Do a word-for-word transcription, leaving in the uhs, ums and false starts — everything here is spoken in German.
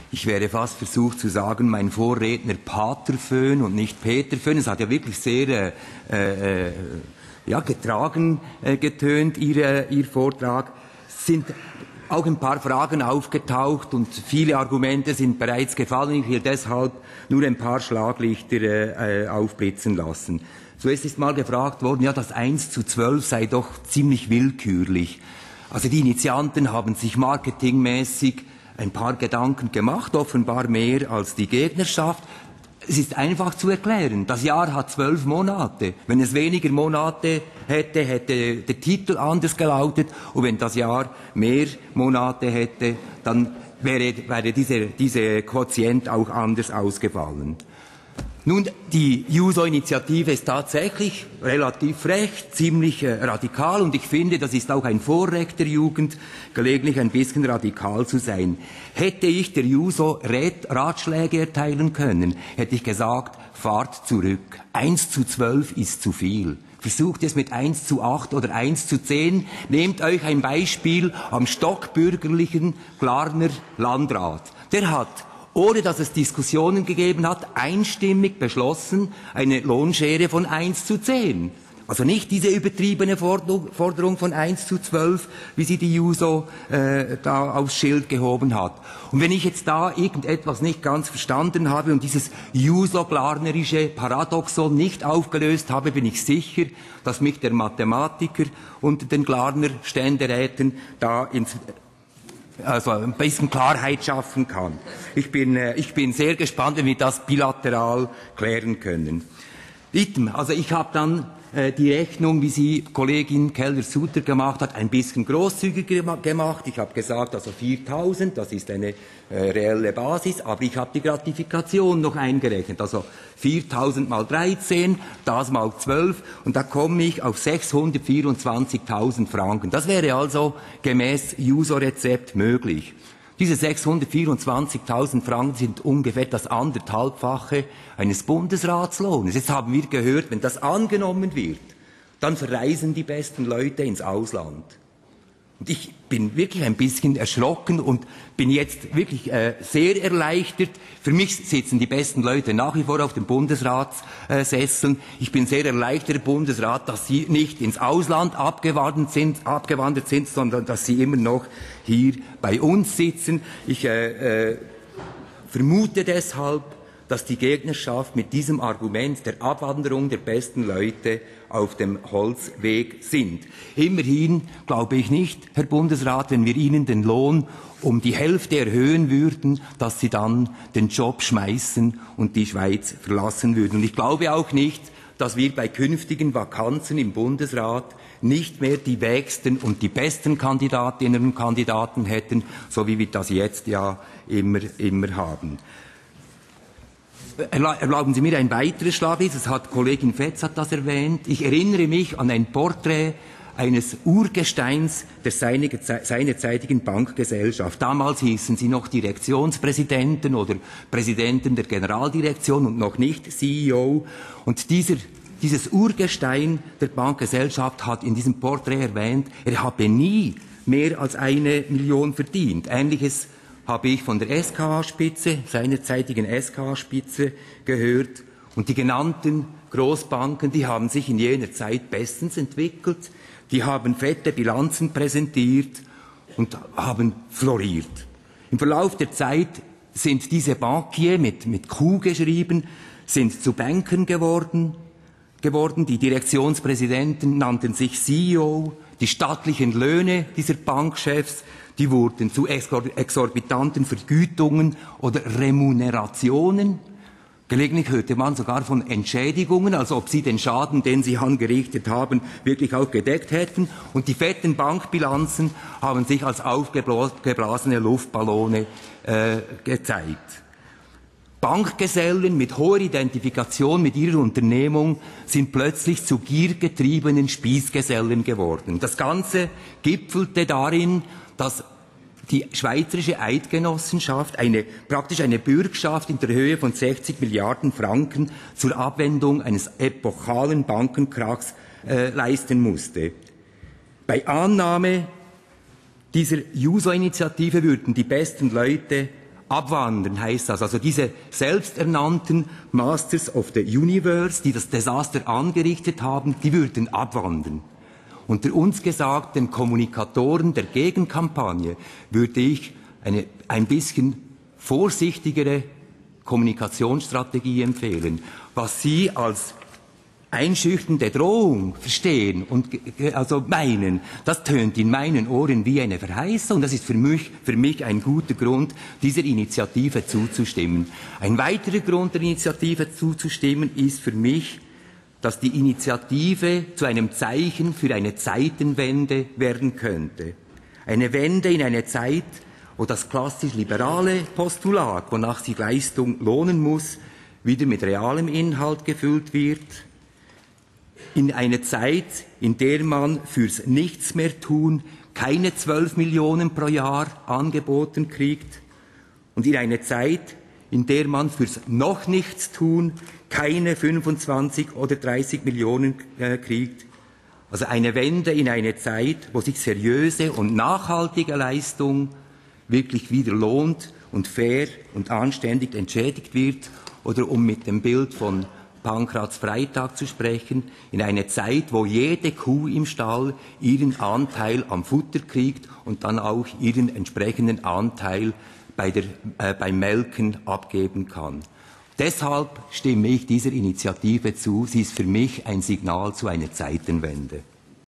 Ich wäre fast versucht zu sagen, mein Vorredner Pater Föhn und nicht Peter Föhn. Es hat ja wirklich sehr äh, äh, ja, getragen äh, getönt, ihr, ihr Vortrag. Es sind auch ein paar Fragen aufgetaucht und viele Argumente sind bereits gefallen. Ich will deshalb nur ein paar Schlaglichter äh, aufblitzen lassen. Zuerst ist mal gefragt worden, ja, das eins zu zwölf sei doch ziemlich willkürlich. Also die Initianten haben sich marketingmäßig ein paar Gedanken gemacht, offenbar mehr als die Gegnerschaft. Es ist einfach zu erklären. Das Jahr hat zwölf Monate. Wenn es weniger Monate hätte, hätte der Titel anders gelautet. Und wenn das Jahr mehr Monate hätte, dann wäre, wäre diese, diese Quotient auch anders ausgefallen. Nun, die Juso-Initiative ist tatsächlich relativ frech, ziemlich äh, radikal und ich finde, das ist auch ein Vorrecht der Jugend, gelegentlich ein bisschen radikal zu sein. Hätte ich der Juso Ratschläge erteilen können, hätte ich gesagt, fahrt zurück. eins zu zwölf ist zu viel. Versucht es mit eins zu acht oder eins zu zehn. Nehmt euch ein Beispiel am stockbürgerlichen Glarner Landrat. Der hat, ohne dass es Diskussionen gegeben hat, einstimmig beschlossen, eine Lohnschere von eins zu zehn. Also nicht diese übertriebene Forderung von eins zu zwölf, wie sie die Juso äh, da aufs Schild gehoben hat. Und wenn ich jetzt da irgendetwas nicht ganz verstanden habe und dieses Juso-glarnerische Paradoxon nicht aufgelöst habe, bin ich sicher, dass mich der Mathematiker unter den Glarner Ständeräten da ins also ein bisschen Klarheit schaffen kann. Ich bin, äh, ich bin sehr gespannt, wenn wir das bilateral klären können. Also ich habe dann äh, die Rechnung, wie sie Kollegin Keller-Sutter gemacht hat, ein bisschen großzügiger gemacht. Ich habe gesagt, also viertausend, das ist eine äh, reelle Basis, aber ich habe die Gratifikation noch eingerechnet. Also viertausend mal dreizehn, das mal zwölf und da komme ich auf sechshundertvierundzwanzigtausend Franken. Das wäre also gemäß Juso-Rezept möglich. Diese sechshundertvierundzwanzigtausend Franken sind ungefähr das anderthalbfache eines Bundesratslohnes. Jetzt haben wir gehört, wenn das angenommen wird, dann verreisen die besten Leute ins Ausland. Und ich bin wirklich ein bisschen erschrocken und bin jetzt wirklich äh, sehr erleichtert. Für mich sitzen die besten Leute nach wie vor auf den Bundesratssesseln. Ich bin sehr erleichtert, Herr Bundesrat, dass Sie nicht ins Ausland abgewandert sind, abgewandert sind, sondern dass Sie immer noch hier bei uns sitzen. Ich äh, äh, vermute deshalb, dass die Gegnerschaft mit diesem Argument der Abwanderung der besten Leute auf dem Holzweg sind. Immerhin glaube ich nicht, Herr Bundesrat, wenn wir Ihnen den Lohn um die Hälfte erhöhen würden, dass Sie dann den Job schmeißen und die Schweiz verlassen würden. Und ich glaube auch nicht, dass wir bei künftigen Vakanzen im Bundesrat nicht mehr die wächsten und die besten Kandidatinnen und Kandidaten hätten, so wie wir das jetzt ja immer, immer haben. Erlauben Sie mir ein weiteres Schlaglicht, das hat Kollegin Fetz hat das erwähnt. Ich erinnere mich an ein Porträt eines Urgesteins der seinerzeitigen Bankgesellschaft. Damals hießen sie noch Direktionspräsidenten oder Präsidenten der Generaldirektion und noch nicht C E O. Und dieser, dieses Urgestein der Bankgesellschaft hat in diesem Porträt erwähnt, er habe nie mehr als eine Million verdient. Ähnliches habe ich von der S K A-Spitze, seinerzeitigen S K A-Spitze gehört. Und die genannten Großbanken, die haben sich in jener Zeit bestens entwickelt. Die haben fette Bilanzen präsentiert und haben floriert. Im Verlauf der Zeit sind diese Bankier mit, mit Q geschrieben, sind zu Bankern geworden, geworden. Die Direktionspräsidenten nannten sich C E O. Die stattlichen Löhne dieser Bankchefs, die wurden zu exorbitanten Vergütungen oder Remunerationen. Gelegentlich hörte man sogar von Entschädigungen, als ob sie den Schaden, den sie angerichtet haben, wirklich auch gedeckt hätten. Und die fetten Bankbilanzen haben sich als aufgeblasene Luftballone äh, gezeigt. Bankgesellen mit hoher Identifikation mit ihrer Unternehmung sind plötzlich zu giergetriebenen Spießgesellen geworden. Das Ganze gipfelte darin, dass die Schweizerische Eidgenossenschaft eine, praktisch eine Bürgschaft in der Höhe von sechzig Milliarden Franken zur Abwendung eines epochalen Bankenkrachs äh, leisten musste. Bei Annahme dieser Juso-Initiative würden die besten Leute abwandern heißt das. Also diese selbsternannten Masters of the Universe, die das Desaster angerichtet haben, die würden abwandern. Unter uns gesagt, den Kommunikatoren der Gegenkampagne würde ich eine ein bisschen vorsichtigere Kommunikationsstrategie empfehlen. Was Sie als einschüchternde Drohung verstehen und also meinen, das tönt in meinen Ohren wie eine Verheißung. Das ist für mich, für mich ein guter Grund, dieser Initiative zuzustimmen. Ein weiterer Grund, der Initiative zuzustimmen, ist für mich, dass die Initiative zu einem Zeichen für eine Zeitenwende werden könnte. Eine Wende in eine Zeit, wo das klassisch liberale Postulat, wonach sich Leistung lohnen muss, wieder mit realem Inhalt gefüllt wird. In eine Zeit, in der man fürs Nichtsmehrtun keine zwölf Millionen pro Jahr angeboten kriegt. Und in eine Zeit, in der man fürs noch nichts tun keine fünfundzwanzig oder dreißig Millionen äh, kriegt. Also eine Wende in eine Zeit, wo sich seriöse und nachhaltige Leistung wirklich wieder lohnt und fair und anständig entschädigt wird. Oder um mit dem Bild von Pankrats Freitag zu sprechen, in eine Zeit, wo jede Kuh im Stall ihren Anteil am Futter kriegt und dann auch ihren entsprechenden Anteil bei der, äh, beim Melken abgeben kann. Deshalb stimme ich dieser Initiative zu. Sie ist für mich ein Signal zu einer Zeitenwende.